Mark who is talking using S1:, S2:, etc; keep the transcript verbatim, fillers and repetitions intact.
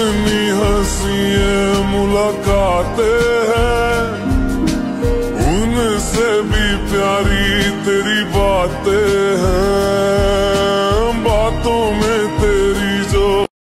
S1: कितनी हंसी मुलाकातें हैं, उनसे भी प्यारी तेरी बातें हैं। बातों में तेरी